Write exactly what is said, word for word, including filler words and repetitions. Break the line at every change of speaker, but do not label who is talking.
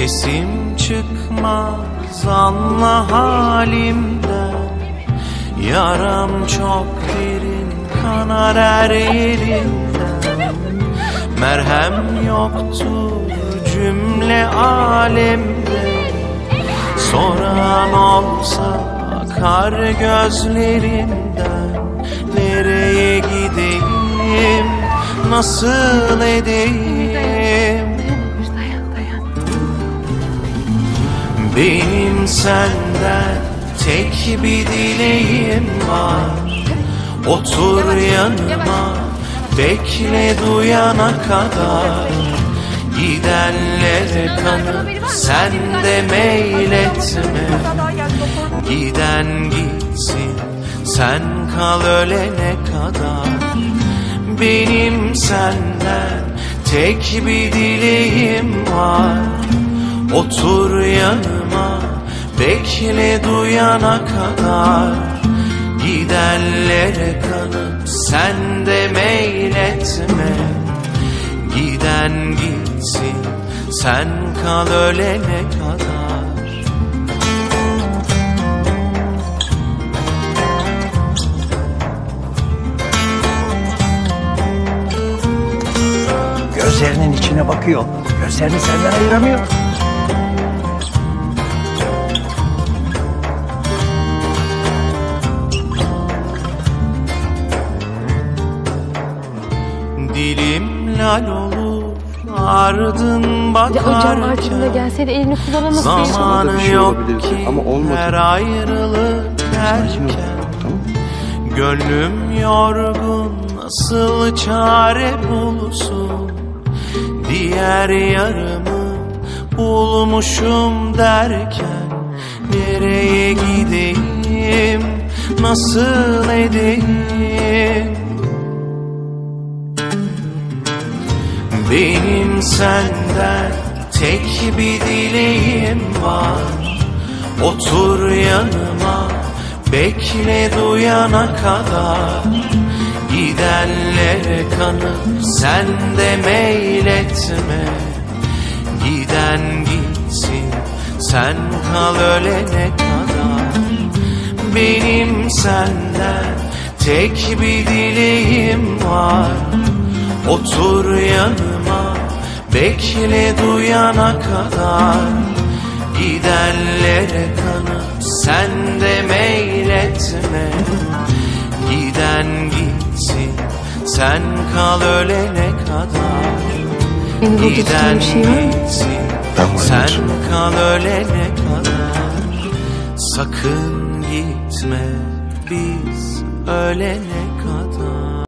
Sesim çıkmaz anla halimden. Yaram çok derin, kanar her yerinden. Merhem yoktur cümle alemde. Soran olsa kar gözlerinden. Nereye gideyim, nasıl edeyim? Benim senden tek bir dileğim var. Otur yanıma, bekle duyana kadar. Gidenlere kanıp sen de meyletme. Giden gitsin, sen kal ölene kadar. Benim senden tek bir dileğim var. Otur yanıma, bekle duyana kadar. Gidenlere kanıp sen de meyletme. Giden gitsin, sen kal ölene kadar.
Gözlerinin içine bakıyor. Gözlerini senden ayıramıyor.
Dilim lal olur, ardın bakarken.
Gelseydi elini kullanamazsın.
Zamanı
şey
yok ki
ama olmadı.
her ayrılık erken.
Tamam.
Gönlüm yorgun, nasıl çare bulsun? Diğer yarımı bulmuşum derken. Nereye gideyim, nasıl edeyim? Benim senden tek bir dileğim var. Otur yanıma, bekle duyana kadar. Gidenlere kanıp sen de meyletme. Giden gitsin, sen kal ölene kadar. Benim senden tek bir dileğim var. Otur yanıma, bekle duyana kadar. Gidenlere kanıp sen de meyletme. Giden gitsin, sen kal ölene kadar. Giden gitsin, sen kal ölene kadar. Sakın gitme biz ölene kadar.